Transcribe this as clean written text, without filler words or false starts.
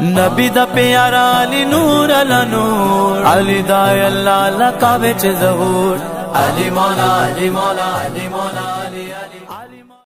نبی دا پیارا علی نور الانور علی دا اللہ لقب چه ظهور علی مولا علی مولا علی مولا